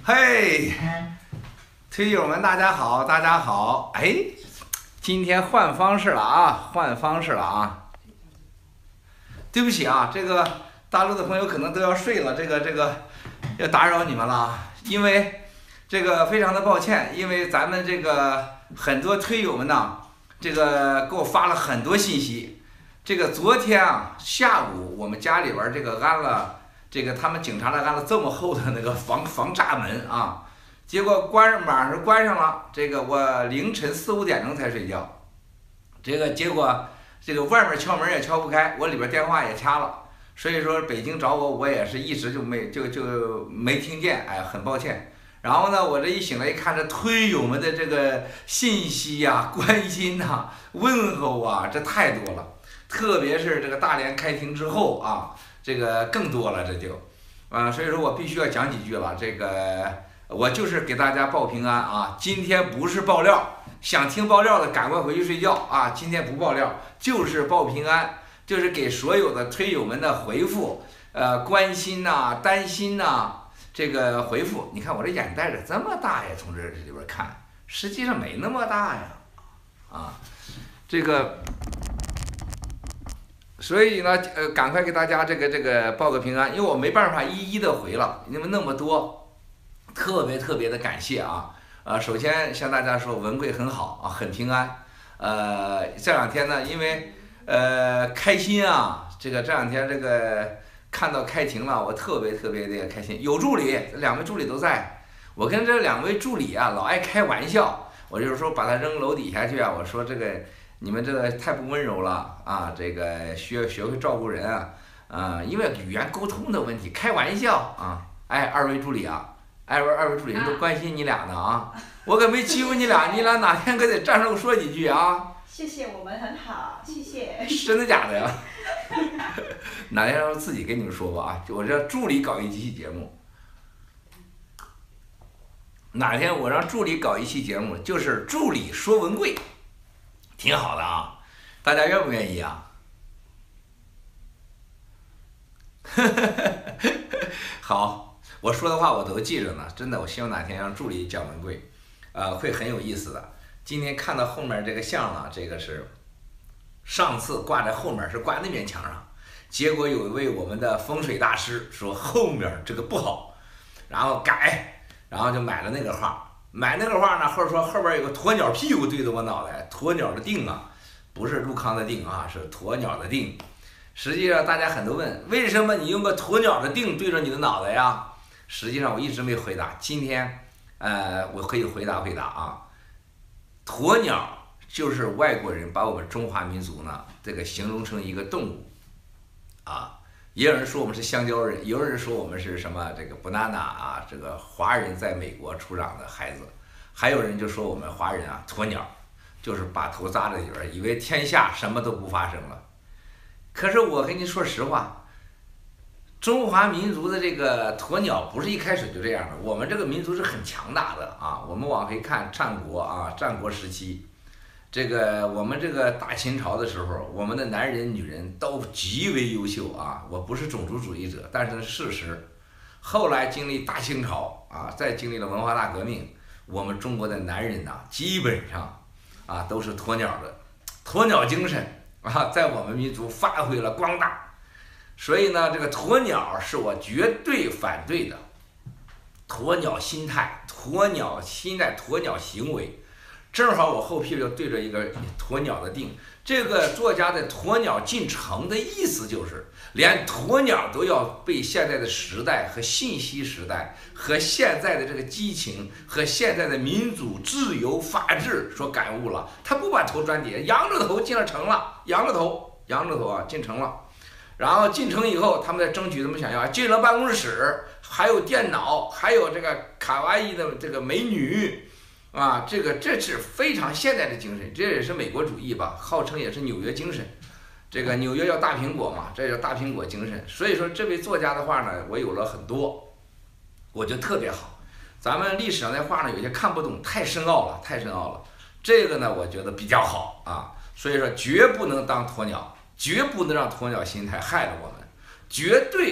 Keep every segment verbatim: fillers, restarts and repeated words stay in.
嘿，推友们大家好，大家好，哎，今天换方式了啊，换方式了啊。对不起啊，这个大陆的朋友可能都要睡了，这个这个要打扰你们了，因为这个非常的抱歉，因为咱们这个很多推友们呢，这个给我发了很多信息。这个昨天啊下午我们家里边这个安了，这个他们警察呢安了这么厚的那个防防炸门啊，结果关上晚上关上了，这个我凌晨四五点钟才睡觉，这个结果这个外面敲门也敲不开，我里边电话也掐了，所以说北京找我我也是一直就没就就没听见，哎，很抱歉。然后呢，我这一醒来一看，这推友们的这个信息呀、啊、关心呐、啊、问候啊，这太多了。特别是这个大连开庭之后啊，这个更多了，这就，啊，所以说我必须要讲几句了。这个我就是给大家报平安啊，今天不是爆料，想听爆料的赶快回去睡觉啊，今天不爆料，就是报平安，就是给所有的推友们的回复，呃，关心呐、啊、担心呐、啊，这个回复。你看我这眼戴着这么大呀，从这这里边看，实际上没那么大呀，啊，这个。所以呢，呃，赶快给大家这个这个报个平安，因为我没办法一一的回了，因为那么多，特别特别的感谢啊！呃，首先向大家说，文贵很好啊，很平安。呃，这两天呢，因为呃开心啊，这个这两天这个看到开庭了，我特别特别的开心。有助理，两位助理都在，我跟这两位助理啊老爱开玩笑，我就是说把他扔楼底下去啊，我说这个。你们这个太不温柔了啊！这个需要学会照顾人啊，啊，因为语言沟通的问题，开玩笑啊！哎，二位助理啊，二位二位助理人都关心你俩呢啊！我可没欺负你俩，你俩哪天可得站上说几句啊！ 谢谢，我们很好，谢谢。 真的假的呀？哪天让我自己跟你们说吧啊！我这助理搞一期节目，哪天我让助理搞一期节目，就是助理说文贵。挺好的啊，大家愿不愿意啊？好，我说的话我都记着呢，真的，我希望哪天让助理讲文贵，呃，会很有意思的。今天看到后面这个像了，这个是上次挂在后面是挂那面墙上，结果有一位我们的风水大师说后面这个不好，然后改，然后就买了那个画。买那个画呢，或者说后边有个鸵鸟屁股对着我脑袋，鸵鸟的腚啊，不是陆康的腚啊，是鸵鸟的腚。实际上大家很多问，为什么你用个鸵鸟的腚对着你的脑袋呀？实际上我一直没回答，今天呃我可以回答回答啊。鸵鸟就是外国人把我们中华民族呢这个形容成一个动物啊。也有人说我们是香蕉人，也有人说我们是什么这个 banana 啊，这个华人在美国出长的孩子，还有人就说我们华人啊鸵鸟，就是把头扎在里边，以为天下什么都不发生了。可是我跟你说实话，中华民族的这个鸵鸟不是一开始就这样的，我们这个民族是很强大的啊。我们往回看战国啊，战国时期。这个我们这个大秦朝的时候，我们的男人女人都极为优秀啊！我不是种族主义者，但是事实。后来经历大清朝啊，再经历了文化大革命，我们中国的男人呐、啊，基本上啊都是鸵鸟的，鸵鸟精神啊，在我们民族发挥了光大。所以呢，这个鸵鸟是我绝对反对的。鸵鸟心态、鸵鸟心态、鸵鸟行为。正好我后屁股对着一个鸵鸟的腚，这个作家的鸵鸟进城的意思就是，连鸵鸟都要被现在的时代和信息时代和现在的这个激情和现在的民主自由法治所感悟了，他不把头钻底下，仰着头进了城了，仰着头，仰着头啊进城了，然后进城以后，他们在争取怎么想要，进了办公室，还有电脑，还有这个卡哇伊的这个美女。啊，这个这是非常现代的精神，这也是美国主义吧，号称也是纽约精神。这个纽约叫大苹果嘛，这叫大苹果精神。所以说这位作家的画呢，我有了很多，我觉得特别好。咱们历史上的画呢，有些看不懂，太深奥了，太深奥了。这个呢，我觉得比较好啊。所以说，绝不能当鸵鸟，绝不能让鸵鸟心态害了我们，绝对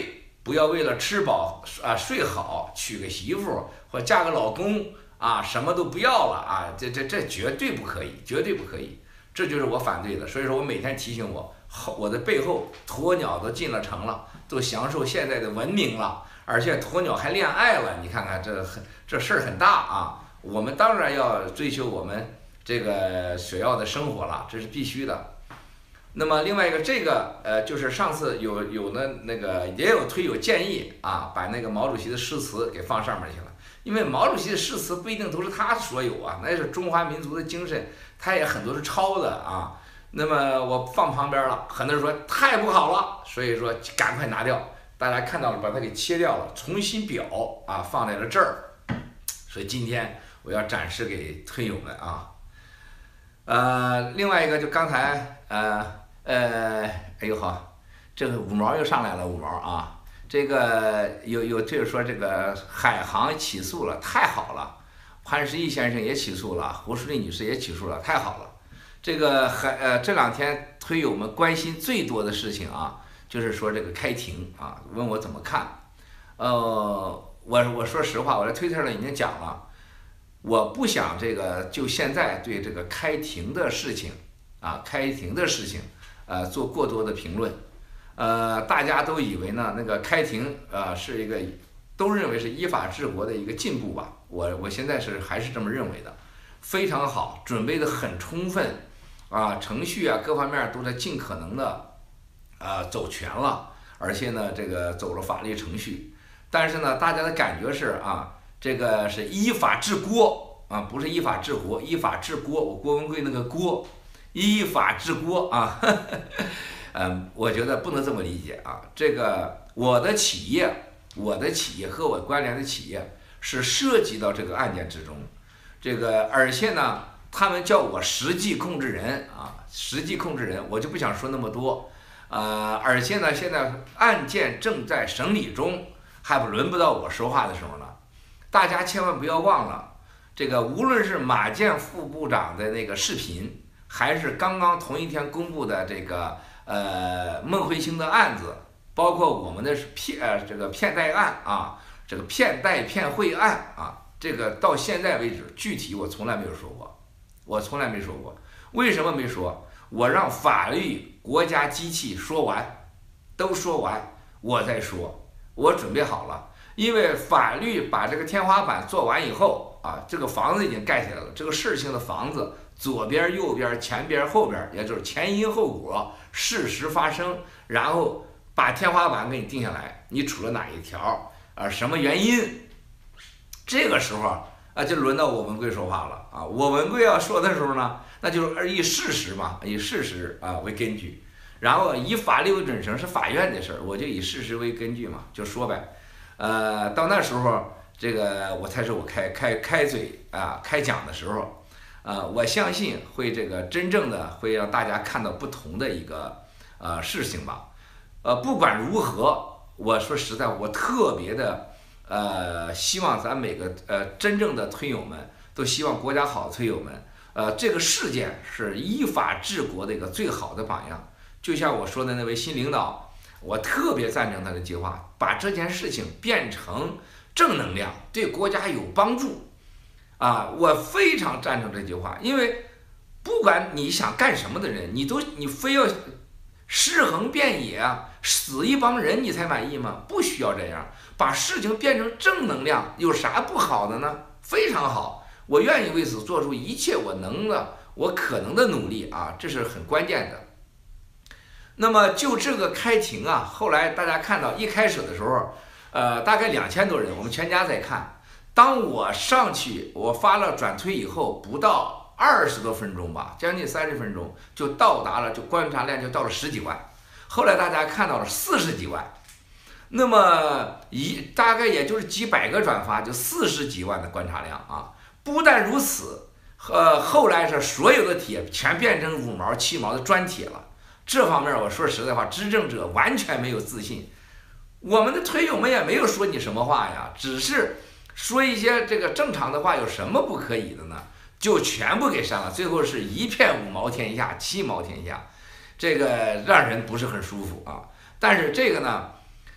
不要为了吃饱啊睡好娶个媳妇或嫁个老公啊，什么都不要了啊，这这这绝对不可以，绝对不可以，这就是我反对的。所以说我每天提醒我，我的背后鸵鸟都进了城了，都享受现在的文明了，而且鸵鸟还恋爱了，你看看这很这事儿很大啊。我们当然要追求我们这个所要的生活了，这是必须的。那么另外一个，这个呃，就是上次有有的那个也有推友建议啊，把那个毛主席的诗词给放上面去了，因为毛主席的诗词不一定都是他所有啊，那是中华民族的精神，他也很多是抄的啊。那么我放旁边了，很多人说太不好了，所以说赶快拿掉。大家看到了，把它给切掉了，重新裱啊，放在了这儿。所以今天我要展示给推友们啊。呃，另外一个就刚才呃呃，哎呦好，这个五毛又上来了，五毛啊，这个有有队友说这个海航起诉了，太好了，潘石屹先生也起诉了，胡淑丽女士也起诉了，太好了。这个海呃这两天推友们关心最多的事情啊，就是说这个开庭啊，问我怎么看。呃，我我说实话，我在推特上已经讲了。我不想这个就现在对这个开庭的事情啊，开庭的事情，呃，做过多的评论。呃，大家都以为呢，那个开庭呃是一个，都认为是依法治国的一个进步吧。我我现在是还是这么认为的，非常好，准备的很充分，啊，程序啊各方面都在尽可能的啊走全了，而且呢这个走了法律程序。但是呢，大家的感觉是啊。这个是依法治国啊，不是依法治国，依法治国。我郭文贵那个郭，依法治国啊，呵呵嗯，我觉得不能这么理解啊。这个我的企业，我的企业和我关联的企业是涉及到这个案件之中，这个而且呢，他们叫我实际控制人啊，实际控制人，我就不想说那么多，呃，而且呢，现在案件正在审理中，还不轮不到我说话的时候呢。大家千万不要忘了，这个无论是马建副部长的那个视频，还是刚刚同一天公布的这个呃孟慧卿的案子，包括我们的骗呃这个骗贷案啊，这个骗贷骗汇案啊，这个到现在为止，具体我从来没有说过，我从来没说过。为什么没说？我让法律国家机器说完，都说完，我再说，我准备好了。因为法律把这个天花板做完以后啊，这个房子已经盖起来了。这个事情的房子左边、右边、前边、后边，也就是前因后果、事实发生，然后把天花板给你定下来，你处了哪一条啊？什么原因？这个时候啊，就轮到我文贵说话了啊。我文贵要说的时候呢，那就是以事实嘛，以事实啊为根据，然后以法律为准绳，是法院的事儿，我就以事实为根据嘛，就说呗。呃，到那时候，这个我才是我开开开嘴啊，开讲的时候，呃，我相信会这个真正的会让大家看到不同的一个呃事情吧。呃，不管如何，我说实在，我特别的呃希望咱每个呃真正的推友们都希望国家好，推友们，呃，这个事件是依法治国的一个最好的榜样。就像我说的那位新领导。我特别赞成他的计划，把这件事情变成正能量，对国家有帮助，啊，我非常赞成这句话，因为不管你想干什么的人，你都你非要尸横遍野啊，死一帮人你才满意吗？不需要这样，把事情变成正能量，有啥不好的呢？非常好，我愿意为此做出一切我能的、我可能的努力啊，这是很关键的。那么就这个开庭啊，后来大家看到一开始的时候，呃，大概两千多人，我们全家在看。当我上去，我发了转推以后，不到二十多分钟吧，将近三十分钟，就到达了，就观察量就到了十几万。后来大家看到了四十几万，那么一大概也就是几百个转发，就四十几万的观察量啊。不但如此，呃，后来是所有的帖全变成五毛七毛的专帖了。这方面我说实在话，执政者完全没有自信，我们的推友们也没有说你什么话呀，只是说一些这个正常的话，有什么不可以的呢？就全部给删了，最后是一片五毛天下，七毛天下，这个让人不是很舒服啊。但是这个呢，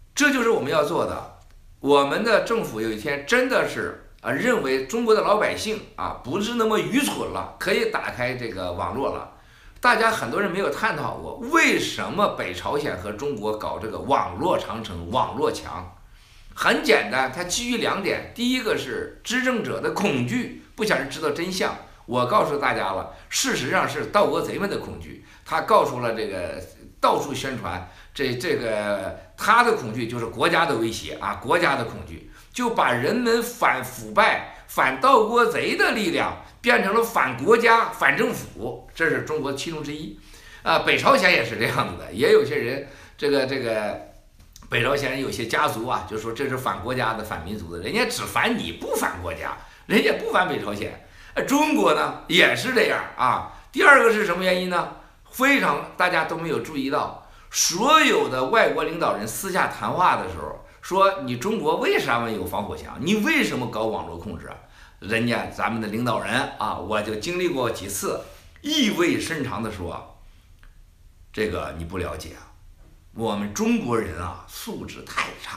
这就是我们要做的。我们的政府有一天真的是啊，认为中国的老百姓啊不是那么愚蠢了，可以打开这个网络了。大家很多人没有探讨过，为什么北朝鲜和中国搞这个网络长城、网络墙？很简单，它基于两点：第一个是执政者的恐惧，不想人知道真相。我告诉大家了，事实上是盗国贼们的恐惧。他告诉了这个到处宣传，这这个他的恐惧就是国家的威胁啊，国家的恐惧，就把人们反腐败、反盗国贼的力量变成了反国家、反政府，这是中国其中之一。啊，北朝鲜也是这样子的，也有些人这个这个。北朝鲜有些家族啊，就说这是反国家的、反民族的，人家只反你，不反国家，人家不反北朝鲜。呃，中国呢也是这样啊。第二个是什么原因呢？非常大家都没有注意到，所有的外国领导人私下谈话的时候说，你中国为什么有防火墙？你为什么搞网络控制啊？人家咱们的领导人啊，我就经历过几次，意味深长的说，这个你不了解啊。我们中国人啊，素质太差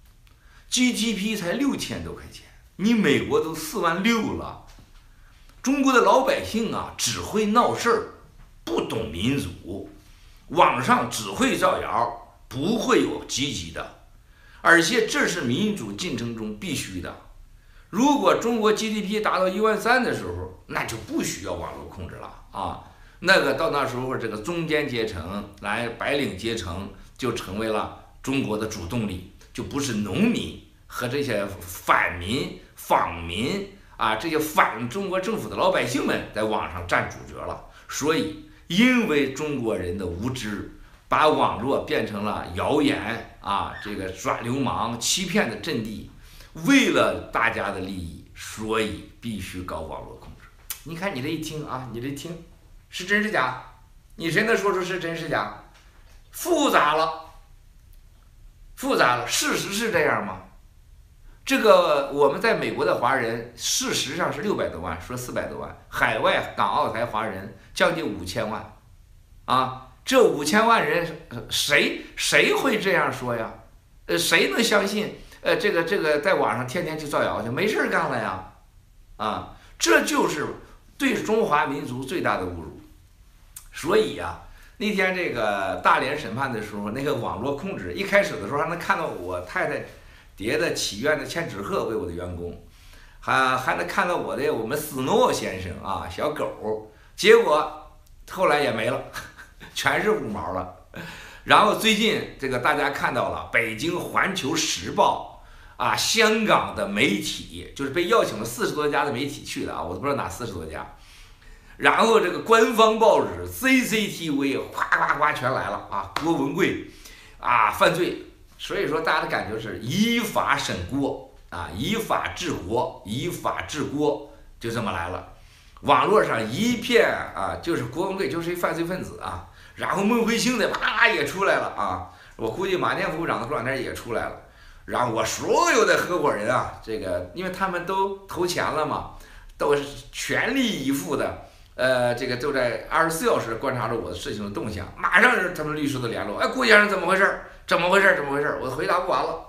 ，G D P 才六千多块钱，你美国都四万六了。中国的老百姓啊，只会闹事儿，不懂民主，网上只会造谣，不会有积极的，而且这是民主进程中必须的。如果中国 G D P 达到一万三的时候，那就不需要网络控制了啊。那个到那时候，这个中间阶层来白领阶层就成为了中国的主动力，就不是农民和这些反民、仿民啊，这些反中国政府的老百姓们在网上占主角了。所以，因为中国人的无知，把网络变成了谣言啊，这个耍流氓、欺骗的阵地。为了大家的利益，所以必须搞网络控制。你看你这一听啊，你这一听。是真是假？你谁能说出是真是假？复杂了，复杂了。事实是这样吗？这个我们在美国的华人，事实上是六百多万，说四百多万，海外港澳台华人将近五千万，啊，这五千万人谁谁会这样说呀？呃，谁能相信？呃，这个这个在网上天天去造谣去，没事干了呀？啊，这就是对中华民族最大的侮辱。所以呀、啊，那天这个大连审判的时候，那个网络控制一开始的时候还能看到我太太叠的祈愿的千纸鹤为我的员工，还还能看到我的我们斯诺先生啊小狗，结果后来也没了，全是五毛了。然后最近这个大家看到了北京环球时报啊，香港的媒体就是被邀请了四十多家的媒体去的啊，我都不知道哪四十多家。然后这个官方报纸 C C T V 哗哗哗全来了啊，郭文贵啊犯罪，所以说大家的感觉是依法审郭啊，依法治国，依法治国，就这么来了。网络上一片啊，就是郭文贵就是一犯罪分子啊，然后孟慧星的啪也出来了啊，我估计马建副部长的过两天也出来了，然后我所有的合伙人啊，这个因为他们都投钱了嘛，都是全力以赴的。呃，这个都在二十四小时观察着我的事情的动向，马上是他们律师的联络。哎，郭先生怎么回事？怎么回事？怎么回事？我回答不完了。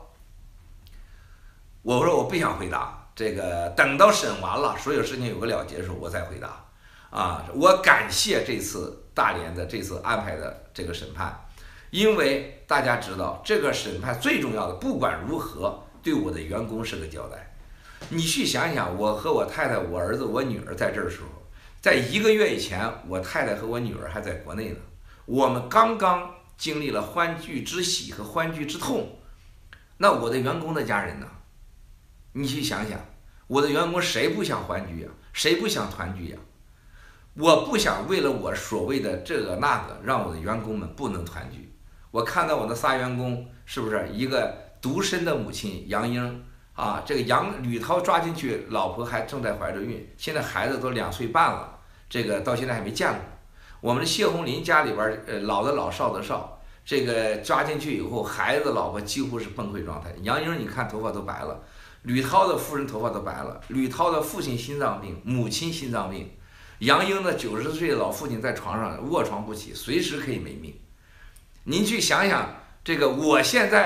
我说我不想回答，这个等到审完了，所有事情有个了结的时候，我再回答。啊，我感谢这次大连的这次安排的这个审判，因为大家知道这个审判最重要的，不管如何，对我的员工是个交代。你去想想，我和我太太、我儿子、我女儿在这儿的时候。在一个月以前，我太太和我女儿还在国内呢。我们刚刚经历了欢聚之喜和欢聚之痛，那我的员工的家人呢？你去想想，我的员工谁不想欢聚呀？谁不想团聚呀？我不想为了我所谓的这个那个，让我的员工们不能团聚。我看到我的仨员工，是不是一个独身的母亲杨英？啊，这个杨吕涛抓进去，老婆还正在怀着孕，现在孩子都两岁半了，这个到现在还没见过。我们的谢红林家里边，呃，老的老少的少，这个抓进去以后，孩子老婆几乎是崩溃状态。杨英你看头发都白了，吕涛的夫人头发都白了，吕涛的父亲心脏病，母亲心脏病，杨英的九十岁的老父亲在床上卧床不起，随时可以没命。您去想想，这个我现在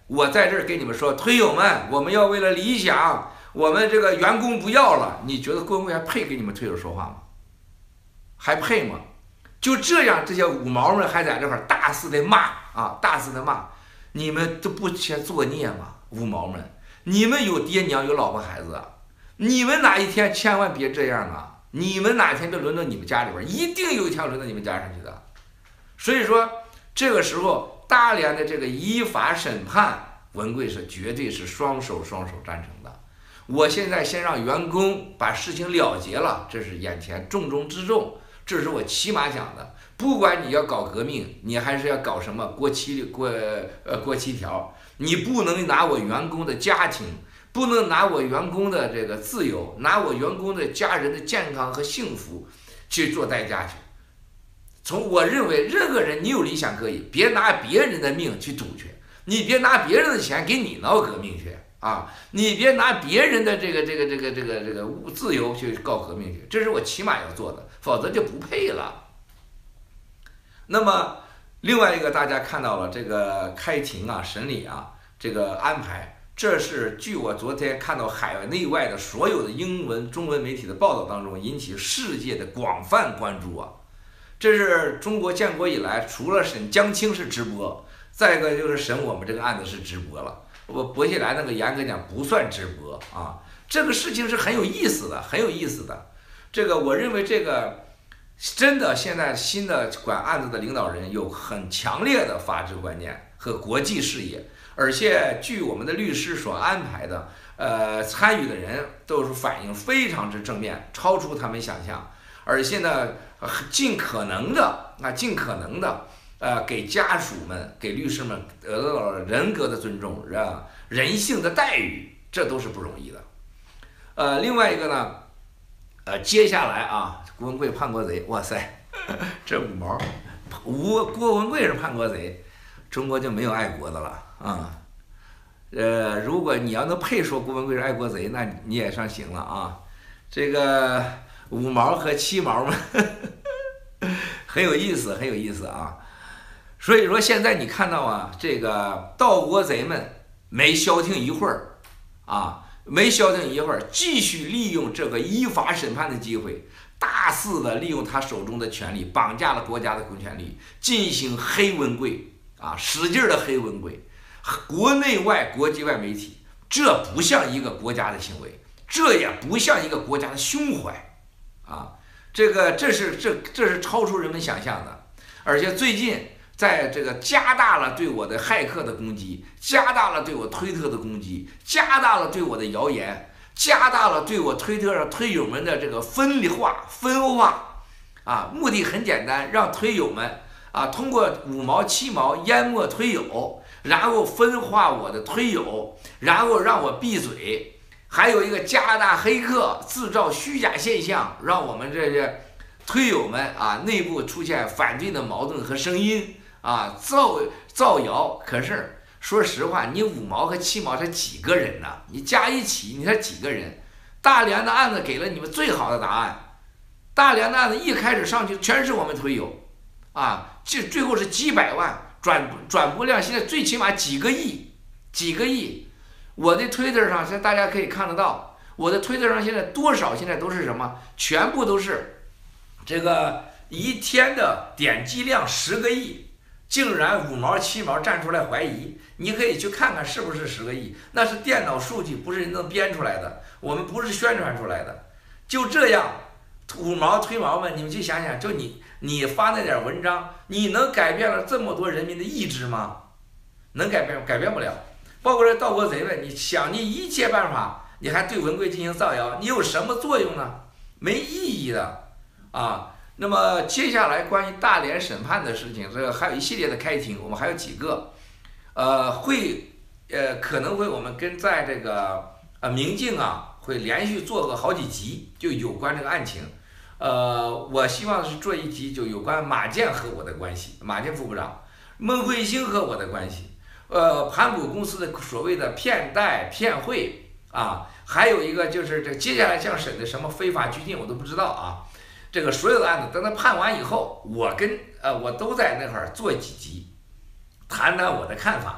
我在这儿给你们说，推友们，我们要为了理想，我们这个员工不要了，你觉得郭文贵还配给你们推友说话吗？还配吗？就这样，这些五毛们还在这块大肆的骂啊，大肆的骂，你们都不嫌作孽吗？五毛们，你们有爹娘有老婆孩子，你们哪一天千万别这样啊！你们哪天就轮到你们家里边，一定有一天轮到你们家上去的。所以说，这个时候大连的这个依法审判，文贵是绝对是双手双手赞成的。我现在先让员工把事情了结了，这是眼前重中之重，这是我起码讲的。不管你要搞革命，你还是要搞什么国七国呃国七条，你不能拿我员工的家庭，不能拿我员工的这个自由，拿我员工的家人的健康和幸福去做代价去。从我认为，任何人你有理想可以，别拿别人的命去赌去，你别拿别人的钱给你闹革命去啊！你别拿别人的这个这个这个这个这个自由去搞革命去，这是我起码要做的，否则就不配了。那么另外一个，大家看到了这个开庭啊、审理啊这个安排，这是据我昨天看到海内外的所有的英文、中文媒体的报道当中，引起世界的广泛关注啊。这是中国建国以来，除了审江青是直播，再一个就是审我们这个案子是直播了。我薄熙来那个严格讲不算直播啊。这个事情是很有意思的，很有意思的。这个我认为这个真的现在新的管案子的领导人有很强烈的法治观念和国际视野，而且据我们的律师所安排的，呃，参与的人都是反应非常之正面，超出他们想象，而且呢。尽可能的啊，尽可能的，呃，给家属们、给律师们得到了人格的尊重，啊，人性的待遇，这都是不容易的。呃，另外一个呢，呃，接下来啊，郭文贵叛国贼，哇塞，这五毛，吴郭文贵是叛国贼，中国就没有爱国的了啊。呃，如果你要能配说郭文贵是爱国贼，那你也算行了啊。这个。五毛和七毛们很有意思，很有意思啊！所以说现在你看到啊，这个盗国贼们没消停一会儿啊，没消停一会儿，继续利用这个依法审判的机会，大肆的利用他手中的权力，绑架了国家的公权力，进行黑文贵啊，使劲的黑文贵，国内外、国际外媒体，这不像一个国家的行为，这也不像一个国家的胸怀。啊，这个这是这这是超出人们想象的，而且最近在这个加大了对我的骇客的攻击，加大了对我推特的攻击，加大了对我的谣言，加大了对我推特上推友们的这个分离化、分化，啊，目的很简单，让推友们啊通过五毛七毛淹没推友，然后分化我的推友，然后让我闭嘴。还有一个加大黑客制造虚假现象，让我们这些推友们啊内部出现反对的矛盾和声音啊，造造谣。可是说实话，你五毛和七毛是几个人呢？你加一起，你才几个人？大连的案子给了你们最好的答案。大连的案子一开始上去全是我们推友，啊，这最后是几百万转转播量，现在最起码几个亿，几个亿。我的推特上，现在大家可以看得到，我的推特上现在多少现在都是什么？全部都是这个一天的点击量十个亿，竟然五毛七毛站出来怀疑，你可以去看看是不是十个亿，那是电脑数据，不是人能编出来的，我们不是宣传出来的。就这样，五毛推毛们，你们去想想，就你你发那点文章，你能改变了这么多人民的意志吗？能改变？改变不了。包括这盗国贼们，你想尽一切办法，你还对文贵进行造谣，你有什么作用呢？没意义的啊。那么接下来关于大连审判的事情，这个还有一系列的开庭，我们还有几个，呃，会呃可能会我们跟在这个呃明镜啊会连续做个好几集，就有关这个案情。呃，我希望是做一集就有关马建和我的关系，马建副部长，孟慧星和我的关系。呃，盘古公司的所谓的骗贷骗汇啊，还有一个就是这接下来将审的什么非法拘禁我都不知道啊。这个所有的案子等他判完以后，我跟呃我都在那块儿做几集，谈谈我的看法，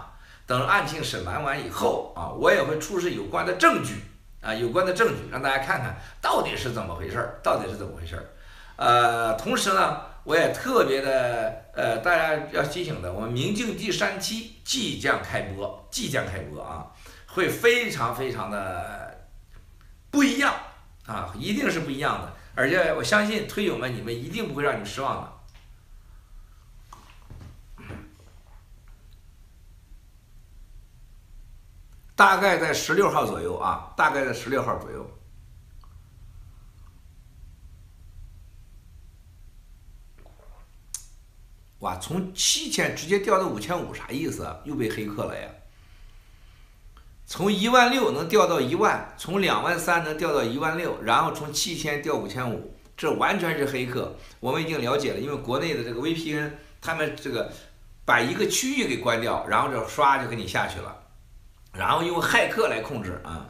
等案情审判完以后啊，我也会出示有关的证据啊，有关的证据让大家看看到底是怎么回事儿，到底是怎么回事儿。呃，同时呢，我也特别的呃，大家要提醒的，我们明镜第三期即将开播，即将开播啊，会非常非常的不一样啊，一定是不一样的，而且我相信推友们，你们一定不会让你们失望的。大概在十六号左右啊，大概在十六号左右。哇，从七千直接掉到五千五，啥意思啊？又被黑客了呀！从一万六能掉到一万，从两万三能掉到一万六，然后从七千掉五千五，这完全是黑客。我们已经了解了，因为国内的这个 V P N， 他们这个把一个区域给关掉，然后这刷就给你下去了。然后用骇客来控制啊！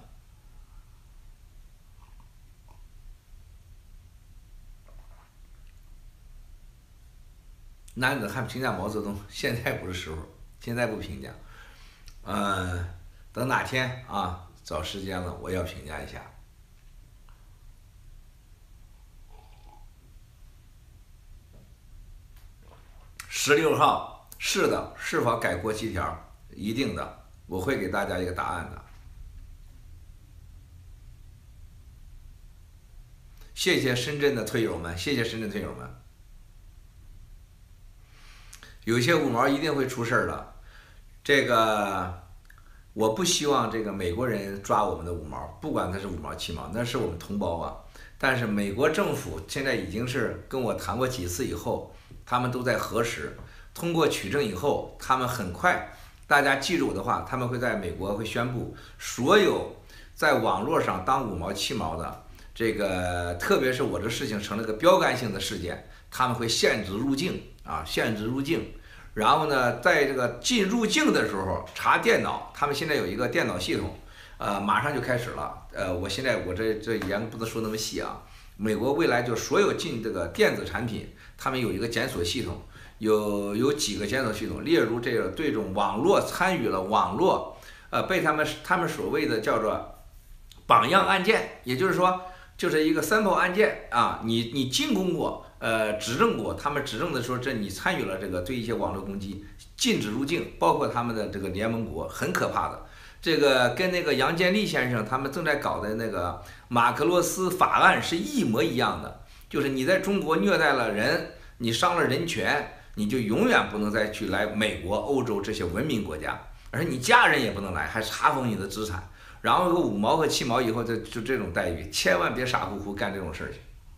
男子汉评价毛泽东，现在不是时候，现在不评价。嗯、呃，等哪天啊，找时间了，我要评价一下。十六号，是的，是否改国旗条？一定的。我会给大家一个答案的。谢谢深圳的推友们，谢谢深圳推友们。有些五毛一定会出事儿的，这个我不希望这个美国人抓我们的五毛，不管他是五毛七毛，那是我们同胞啊。但是美国政府现在已经是跟我谈过几次以后，他们都在核实，通过取证以后，他们很快。大家记住我的话，他们会在美国会宣布，所有在网络上当五毛七毛的，这个特别是我这事情成了个标杆性的事件，他们会限制入境啊，限制入境。然后呢，在这个进入境的时候查电脑，他们现在有一个电脑系统，呃，马上就开始了。呃，我现在我这这言不能说那么细啊。美国未来就所有进这个电子产品，他们有一个检索系统。有有几个检索系统，例如这个对这种网络参与了网络，呃，被他们他们所谓的叫做榜样案件，也就是说，就是一个 sample 案件啊，你你进攻过，呃，指证过，他们指证的说这你参与了这个对一些网络攻击，禁止入境，包括他们的这个联盟国，很可怕的。这个跟那个杨建立先生他们正在搞的那个马克罗斯法案是一模一样的，就是你在中国虐待了人，你伤了人权。你就永远不能再去来美国、欧洲这些文明国家，而你家人也不能来，还查封你的资产，然后有五毛和七毛以后就就这种待遇，千万别傻乎乎干这种事儿去。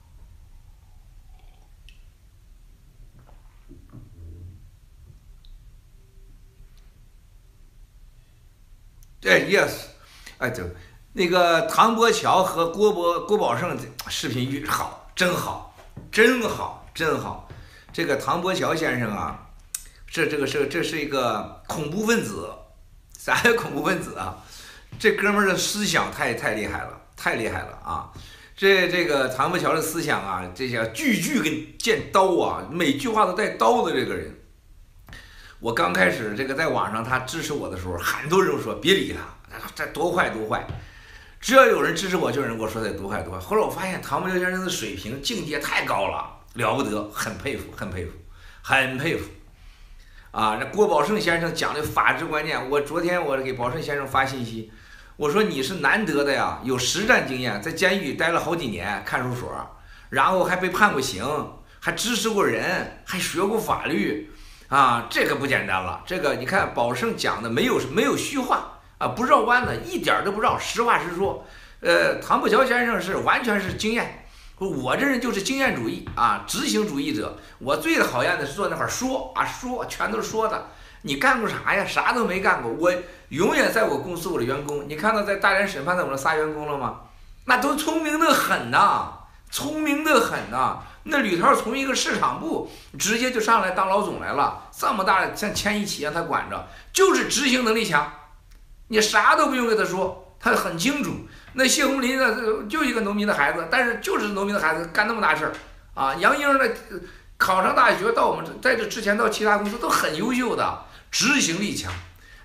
对 ，yes， 哎，对，那个唐伯乔和郭博郭宝胜视频语好，真好，真好，真好。这个唐伯乔先生啊，这这个是这是一个恐怖分子，啥叫恐怖分子啊？这哥们儿的思想太太厉害了，太厉害了啊！这这个唐伯乔的思想啊，这些句句跟见刀啊，每句话都带刀的这个人。我刚开始这个在网上他支持我的时候，很多人说别理他，这多坏多坏。只要有人支持我，就有人跟我说他多坏多坏。后来我发现唐伯乔先生的水平境界太高了。了不得，很佩服，很佩服，很佩服，啊！那郭宝胜先生讲的法治观念，我昨天我给宝胜先生发信息，我说你是难得的呀，有实战经验，在监狱待了好几年，看守所，然后还被判过刑，还支持过人，还学过法律，啊，这个不简单了。这个你看宝胜讲的没有没有虚话啊，不绕弯的，一点都不绕，实话实说。呃，唐伯乔先生是完全是经验。我这人就是经验主义啊，执行主义者。我最讨厌的是坐那块儿说啊说，全都是说的。你干过啥呀？啥都没干过。我永远在我公司我的员工，你看到在大连审判的我那仨员工了吗？那都聪明的很呐，聪明的很呐。那吕涛从一个市场部直接就上来当老总来了，这么大像千亿企业他管着，就是执行能力强。你啥都不用跟他说，他很清楚。那谢红林呢，就一个农民的孩子，但是就是农民的孩子干那么大事儿啊。杨英呢，考上大学到我们在这之前到其他公司都很优秀的，执行力强。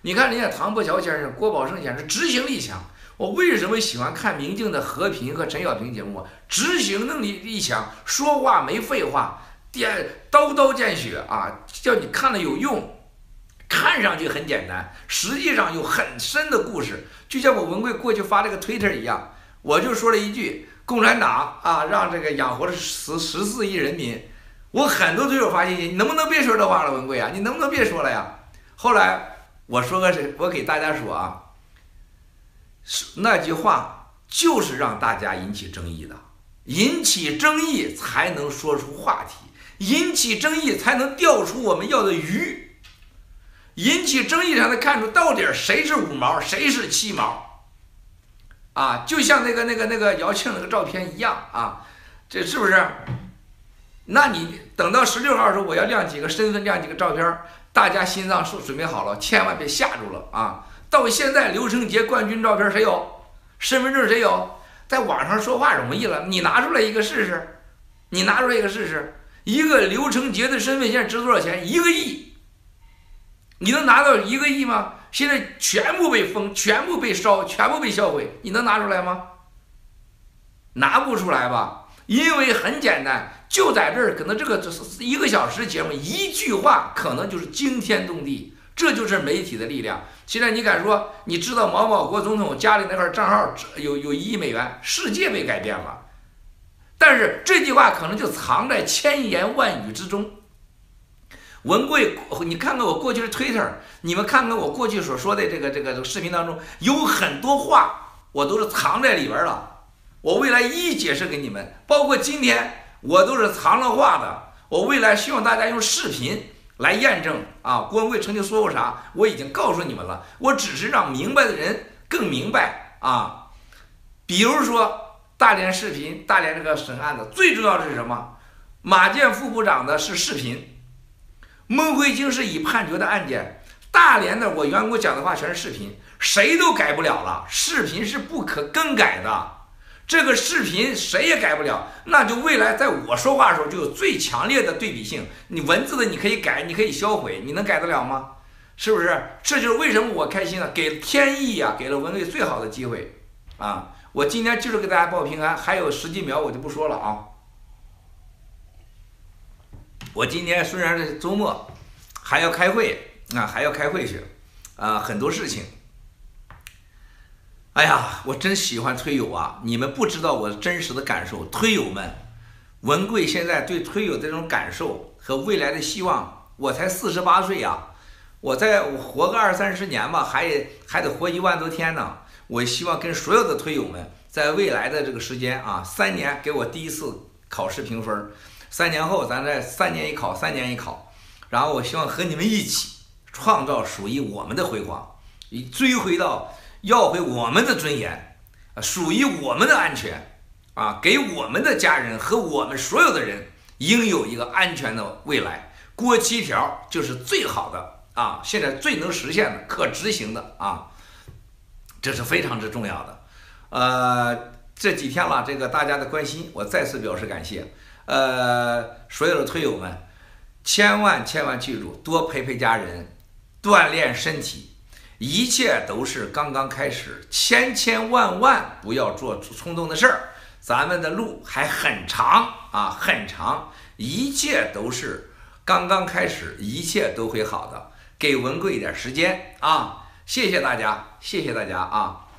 你看人家唐伯乔先生、郭宝胜先生执行力强。我为什么喜欢看明镜的和平和陈小平节目？执行能力力强，说话没废话，点刀刀见血啊，叫你看了有用。看上去很简单，实际上有很深的故事。就像我文贵过去发这个 Twitter 一样，我就说了一句：共产党啊，让这个养活了十十四亿人民。我很多队友发信息，你能不能别说这话了，文贵啊，你能不能别说了呀？后来我说个是，我给大家说啊，那句话就是让大家引起争议的，引起争议才能说出话题，引起争议才能钓出我们要的鱼。引起争议才能看出到底谁是五毛，谁是七毛，啊，就像那个那个那个姚庆那个照片一样啊，这是不是？那你等到十六号的时候，我要亮几个身份，亮几个照片，大家心脏是准备好了，千万别吓住了啊！到现在刘成杰冠军照片谁有？身份证谁有？在网上说话容易了，你拿出来一个试试，你拿出来一个试试，一个刘成杰的身份现在值多少钱？一个亿。你能拿到一个亿吗？现在全部被封，全部被烧，全部被销毁，你能拿出来吗？拿不出来吧？因为很简单，就在这儿，可能这个一个小时节目，一句话可能就是惊天动地，这就是媒体的力量。现在你敢说，你知道某某国总统家里那块账号有有一亿美元，世界被改变了，但是这句话可能就藏在千言万语之中。文贵，你看看我过去的 Twitter， 你们看看我过去所说的这个这个这个视频当中，有很多话我都是藏在里边了。我未来一一解释给你们，包括今天我都是藏了话的。我未来希望大家用视频来验证啊，郭文贵曾经说过啥，我已经告诉你们了。我只是让明白的人更明白啊。比如说大连视频，大连这个审案子，最重要的是什么？马建副部长的是视频。孟慧晶是已判决的案件，大连的我员工讲的话全是视频，谁都改不了了，视频是不可更改的，这个视频谁也改不了，那就未来在我说话的时候就有最强烈的对比性。你文字的你可以改，你可以销毁，你能改得了吗？是不是？这就是为什么我开心了，给天意啊，给了文贵最好的机会啊！我今天就是给大家报平安，还有十几秒我就不说了啊。我今天虽然是周末，还要开会啊，还要开会去，啊，很多事情。哎呀，我真喜欢推友啊！你们不知道我真实的感受，推友们，文贵现在对推友这种感受和未来的希望。我才四十八岁呀，我再活个二三十年吧，还还得活一万多天呢。我希望跟所有的推友们，在未来的这个时间啊，三年给我第一次考试评分。三年后，咱再三年一考，三年一考，然后我希望和你们一起创造属于我们的辉煌，以追回到要回我们的尊严，属于我们的安全啊，给我们的家人和我们所有的人应有一个安全的未来。郭七条就是最好的啊，现在最能实现的、可执行的啊，这是非常之重要的。呃，这几天了，这个大家的关心，我再次表示感谢。呃，所有的推友们，千万千万记住，多陪陪家人，锻炼身体，一切都是刚刚开始，千千万万不要做冲动的事儿，咱们的路还很长啊，很长，一切都是刚刚开始，一切都会好的，给文贵一点时间啊，谢谢大家，谢谢大家啊。